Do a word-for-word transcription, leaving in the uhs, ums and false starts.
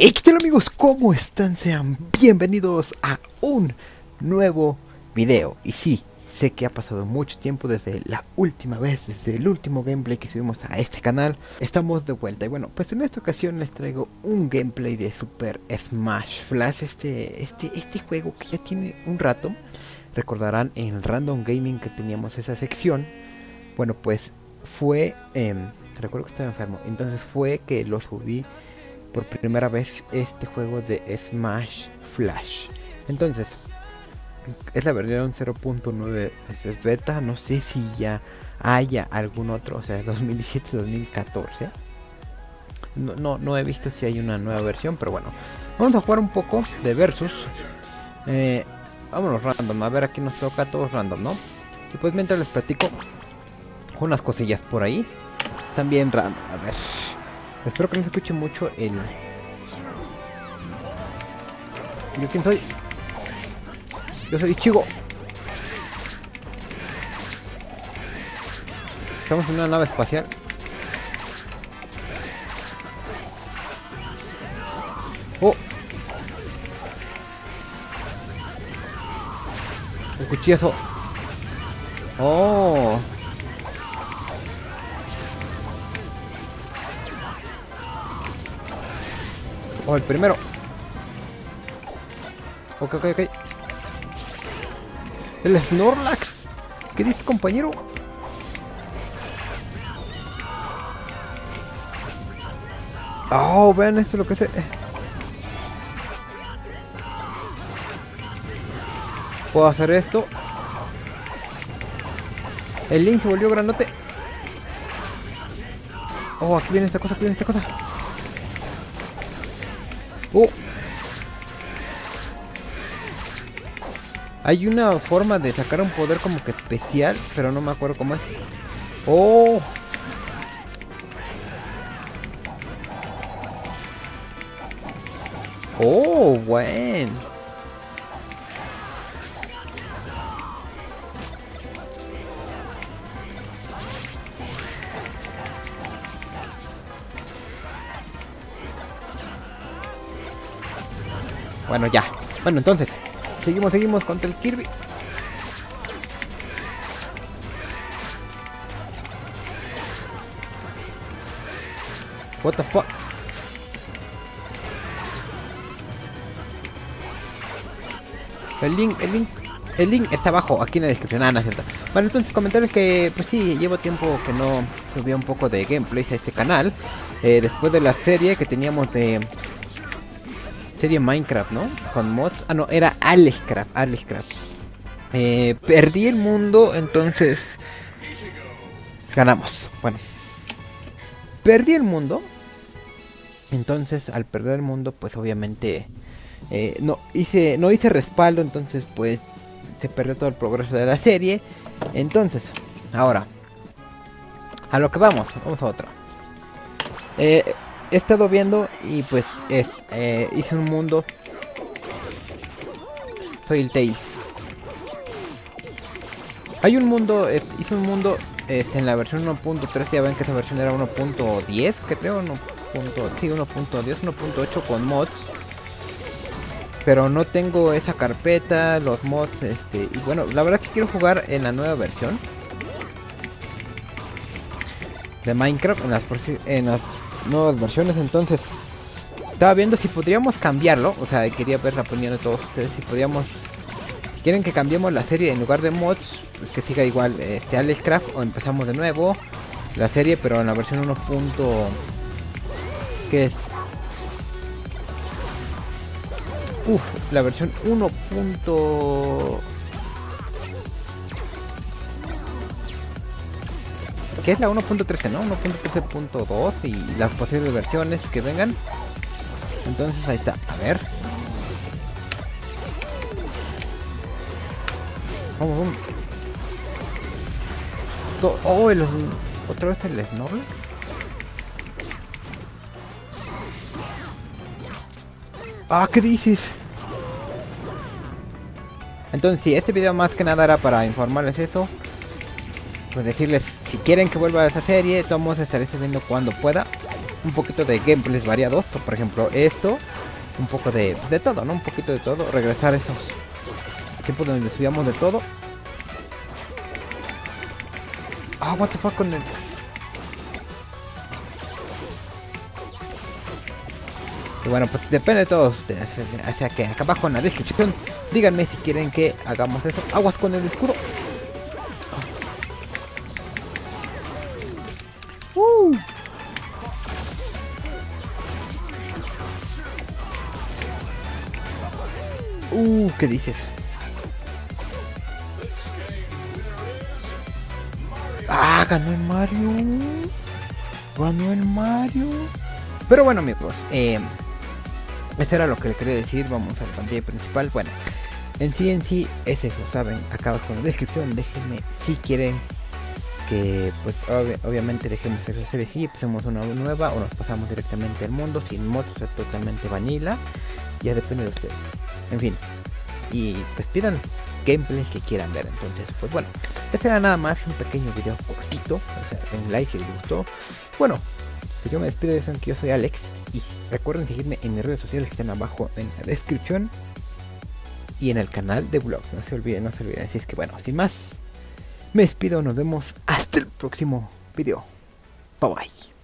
Hey, ¿qué tal amigos? ¿Cómo están? Sean bienvenidos a un nuevo video. Y sí, sé que ha pasado mucho tiempo desde la última vez, desde el último gameplay que subimos a este canal. Estamos de vuelta y bueno, pues en esta ocasión les traigo un gameplay de Super Smash Bros. Este, este, este juego que ya tiene un rato. Recordarán en Random Gaming que teníamos esa sección. Bueno, pues fue... Eh, recuerdo que estaba enfermo, entonces fue que lo subí por primera vez este juego de Smash Flash. Entonces es la versión cero punto nueve, es beta, no sé si ya haya algún otro, o sea, dos mil diecisiete dos mil catorce. No, no, no he visto si hay una nueva versión, pero bueno, vamos a jugar un poco de versus. Eh, vámonos random, a ver, aquí nos toca todos random, ¿no? Y pues mientras les platico unas cosillas por ahí, también random, a ver. Espero que no se escuche mucho el... ¿Yo quién soy? Yo soy Ichigo. Estamos en una nave espacial. Oh. El cuchillazo. Oh. Oh, el primero. Ok, ok, ok. El Snorlax. ¿Qué dices, compañero? Oh, vean esto lo que hace. Puedo hacer esto. El Link se volvió grandote. Oh, aquí viene esta cosa, aquí viene esta cosa. Oh. Hay una forma de sacar un poder como que especial, pero no me acuerdo cómo es. Oh. Oh, bueno. Bueno, ya. Bueno, entonces Seguimos, seguimos contra el Kirby. What the fuck. El link, el link, el link está abajo, aquí en la descripción. Ah, no es cierto. Bueno, entonces comentarios que, pues sí, llevo tiempo que no subía un poco de gameplays a este canal. Eh, después de la serie que teníamos de... serie Minecraft, ¿no? Con mods. Ah, no, era Alexcraft, Alexcraft. Eh, perdí el mundo, entonces ganamos. Bueno, perdí el mundo. Entonces, al perder el mundo, pues obviamente eh, no hice, no hice respaldo, entonces pues se perdió todo el progreso de la serie. Entonces, ahora a lo que vamos, vamos a otro. Eh, He estado viendo y pues es, eh, hice un mundo. Soy el Tails. Hay un mundo, es, hice un mundo este, en la versión uno punto tres. Ya ven que esa versión era uno punto diez, creo. uno. Sí, uno punto diez, uno punto ocho con mods. Pero no tengo esa carpeta, los mods. Este, y bueno, la verdad que quiero jugar en la nueva versión de Minecraft, en las, en las nuevas versiones. Entonces estaba viendo si podríamos cambiarlo, o sea, quería ver la opinión de todos ustedes, si podríamos, si quieren que cambiemos la serie en lugar de mods, pues que siga igual este Alexcraft, o empezamos de nuevo la serie pero en la versión uno. ¿Qué es? Uf, la versión uno. Que es la uno punto trece, ¿no? uno punto trece punto dos y las posibles versiones que vengan. Entonces ahí está, a ver. Vamos, vamos. Oh, el, otra vez el Snorlax. Ah, ¿qué dices? Entonces sí, este video más que nada era para informarles eso. Pues decirles, si quieren que vuelva a esa serie, todos estaré subiendo cuando pueda. un poquito de gameplays variados, o por ejemplo esto, un poco de, de todo, ¿no? Un poquito de todo, regresar a esos tiempos donde subíamos de todo. Ah, what the fuck con el... Y bueno, pues depende de todos ustedes, o sea que acá abajo en la descripción díganme si quieren que hagamos eso. Aguas con el escudo. Uh. Uh, ¿qué dices? Ah, ganó el Mario. Ganó el Mario. Pero bueno, amigos, eh, eso era lo que le quería decir. Vamos a la pantalla principal. Bueno, en sí, en sí, es eso, ¿saben? Acá abajo en la descripción, déjenme si quieren que, pues, ob obviamente dejemos esa serie, si empecemos una nueva o nos pasamos directamente al mundo sin mods, o sea, totalmente vanilla. Ya depende de ustedes. En fin, y pues pidan gameplays que quieran ver. Entonces, pues bueno, este era nada más un pequeño video cortito. O sea, den like si les gustó. Bueno, pues yo me despido, de que yo soy Alex. Y recuerden seguirme en mis redes sociales que están abajo en la descripción. Y en el canal de vlogs. No se olviden, no se olviden. Así es que bueno, sin más, me despido. Nos vemos hasta el próximo video. Bye bye.